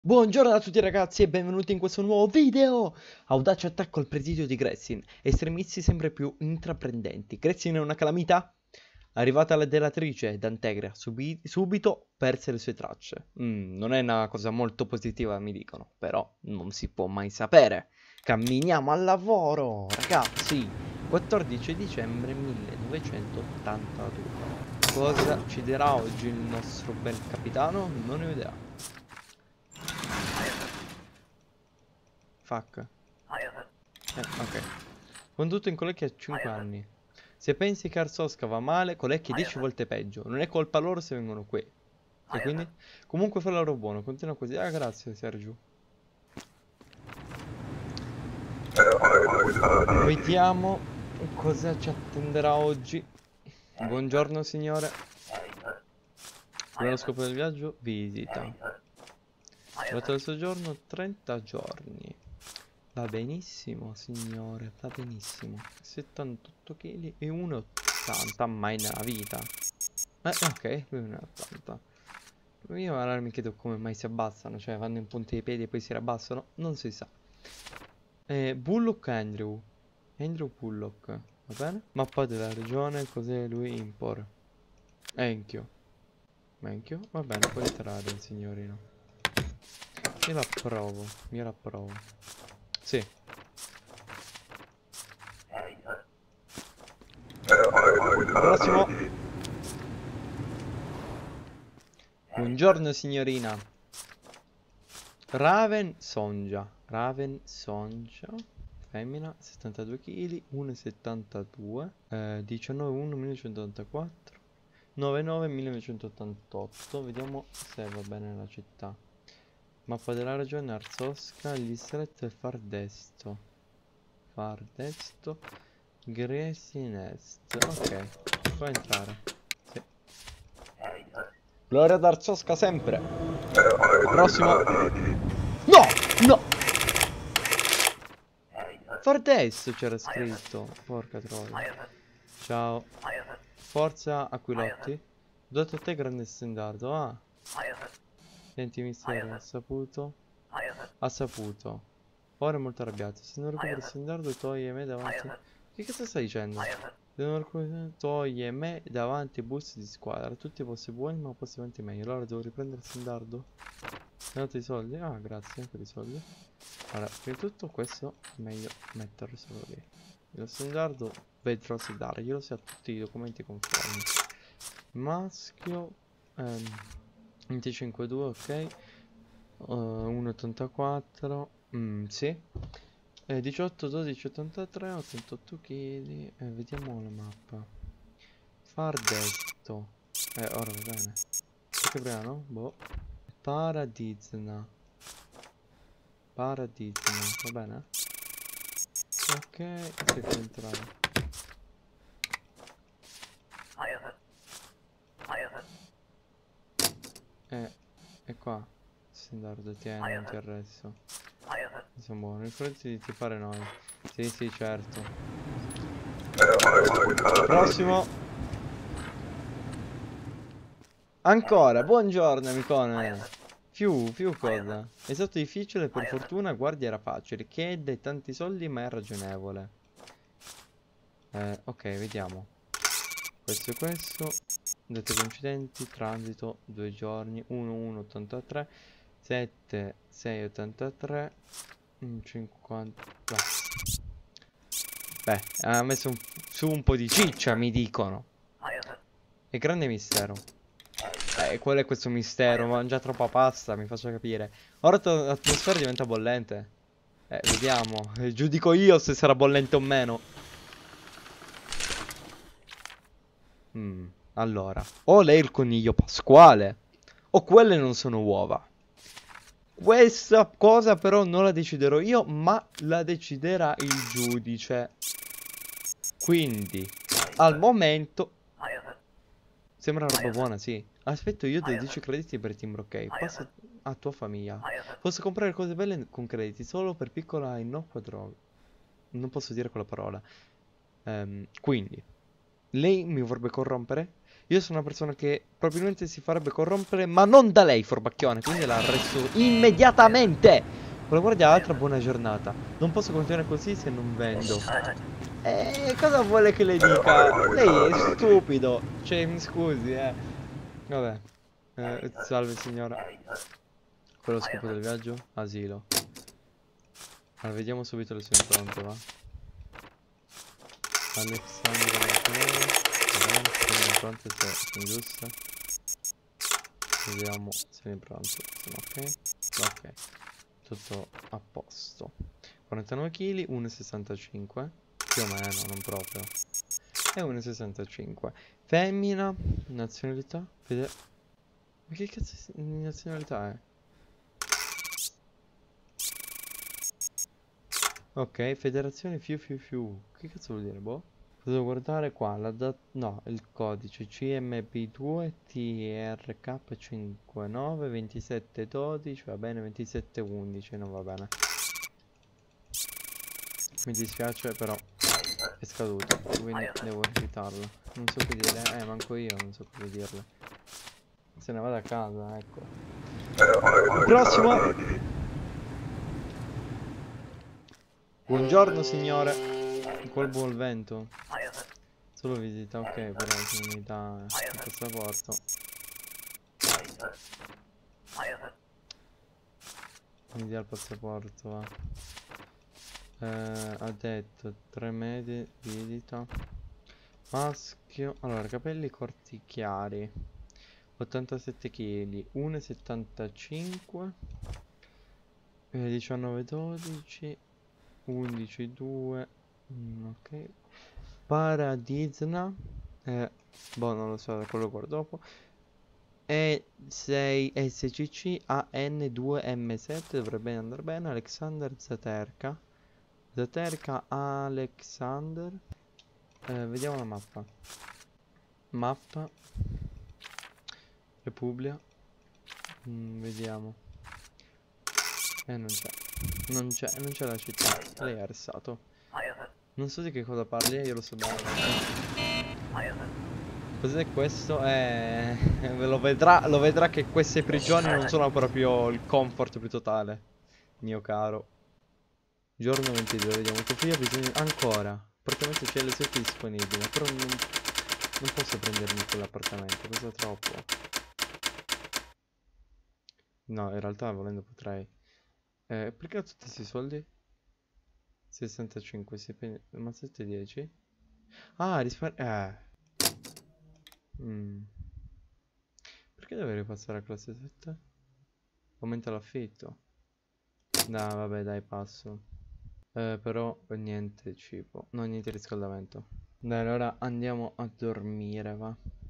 Buongiorno a tutti ragazzi e benvenuti in questo nuovo video! Audace attacco al presidio di Gressin. Estremisti sempre più intraprendenti. Gressin è una calamità? Arrivata la delatrice Dantegra, subito perse le sue tracce. Non è una cosa molto positiva, mi dicono, però non si può mai sapere. Camminiamo al lavoro, ragazzi! 14 dicembre 1982. Cosa ci dirà oggi il nostro bel capitano? Non ne ho idea. Fuck. Ok. Condotto in Colecchia a 5 anni. Se pensi che Arsosca va male, Colecchia 10 volte peggio. Non è colpa loro se vengono qui. E quindi? Comunque fa il lavoro buono, continua così. Ah, grazie Sergio. Vediamo cosa ci attenderà oggi. Buongiorno signore. Qual è lo scopo del viaggio? Visita. Durata del soggiorno 30 giorni. Va benissimo, signore, va benissimo. 78 kg e 1,80 mai nella vita. Ok, lui 1,80. Io allora mi chiedo come mai si abbassano, cioè vanno in punta dei piedi e poi si riabbassano, non si sa. Bullock Andrew. Andrew Bullock, va bene? Mappa della regione, cos'è lui? Impor. Enchio. Menchio? Va bene, può entrare il signorino. Io l'approvo. Sì. Prossimo. Buongiorno signorina. Raven Sonja. Femmina, 72 kg, 1,72. 19,1 1984. 99 1988. Vediamo se va bene la città. Mappa della regione Arsosca, il distretto è Fardesto. Gresinest. Ok, può entrare. Sì. Gloria d'Arsosca sempre. Prossimo. No! No! Fardesto c'era scritto. Porca troia. Ciao. Forza Aquilotti. Dato a te grande stendardo. Ah. Senti mistero. Ha saputo. Ora è molto arrabbiato. Se non recuperi il stendardo toglie me davanti. Che cosa stai dicendo? Se non recuperi toglie me davanti ai bus di squadra. Tutti posti buoni ma posti avanti meglio. Allora devo riprendere il stendardo? Mi ha dato i soldi? Ah grazie per i soldi. Allora, prima di tutto questo è meglio metterlo solo lì. Lo standardo vedrò se darglielo se ha tutti i documenti conformi. Maschio 25,2 ok. 1,84 sì. 18, 12, 83, 88 kg. Vediamo la mappa. Fardesto. Ora va bene. Perché prima no? Boh. Paradizna, va bene? Ok, si può entrare. E qua. Standard, tieni, non ti arresto. Sono buono, ricordi di fare noi. Sì, certo. Prossimo. Ancora, buongiorno amicone. Più cosa? È stato difficile, per fortuna guardia era facile. Chiede tanti soldi ma è ragionevole. Ok, vediamo. Questo. Date coincidenti, transito, 2 giorni, 1,183, 7, 6,83, 50... Beh, ha messo su un po' di ciccia, mi dicono. È grande mistero. Qual è questo mistero? Mangia troppa pasta, mi faccia capire. Ora l'atmosfera diventa bollente. Vediamo. Giudico io se sarà bollente o meno. Allora, o lei è il coniglio pasquale, o quelle non sono uova. Questa cosa però non la deciderò io, ma la deciderà il giudice. Quindi, al momento... Sembra una roba buona, sì. Aspetto io 12 crediti per Timbro, ok. Passa a tua famiglia. Posso comprare cose belle con crediti solo per piccola e innocua droga. Non posso dire quella parola. Quindi, lei mi vorrebbe corrompere? Io sono una persona che probabilmente si farebbe corrompere, ma non da lei, furbacchione, quindi la arresto immediatamente. Con la guardia alta, buona giornata. Non posso continuare così se non vendo. Cosa vuole che le dica? Lei è stupido. Cioè, mi scusi, Vabbè. Salve signora. Quello è lo scopo del viaggio? Asilo. Allora, vediamo subito le sue impronte, va? Alexandra Martinelli. Va bene, se le impronte sono giuste. Vediamo se le impronte sono ok. Ok, tutto a posto. 49 kg, 1,65. Più o meno, non proprio. È 1,65. Femmina, nazionalità. Ma che cazzo di nazionalità è? Ok, federazione fiu fiu fiu. Che cazzo vuol dire, boh? Devo guardare qua, no, il codice CMB2 TRK59 2712, va bene, 2711, non va bene. Mi dispiace, però è scaduto, quindi devo rifiutarlo. Non so che dire, manco io non so cosa dirle. Se ne vado a casa, ecco. Prossimo! Buongiorno signore. Qual buon vento. Solo visita, ok, però se mi dà il passaporto. Mi dia il passaporto, va. Ha detto 3 mesi visita. Maschio. Allora, capelli corti chiari. 87 kg, 1,75. 19, 12. 11, 2. Ok. Paradisna. Boh, non lo so, quello guardo dopo. E6SCC AN2M7 dovrebbe andare bene. Alexander Zaterka. Zaterka Alexander. Vediamo la mappa. Mappa. Repubblica. Vediamo. Non c'è. Non c'è la città. Lei è arrestato. Non so di che cosa parli, io lo so bene. Cos'è questo? Lo vedrà che queste prigioni non sono proprio il comfort più totale, mio caro. Giorno 22, vediamo. Tuo figlio ha bisogno ancora. Appartamento c'è le 7 disponibili, però non posso prendermi quell'appartamento, costa troppo. No, in realtà volendo potrei. Perché ho tutti questi soldi? 65, ma 710? Ah, Mm. Perché dovrei ripassare a classe 7? Aumenta l'affitto. No, vabbè, dai, passo. Però niente cibo. No, niente riscaldamento. Dai, allora andiamo a dormire, va.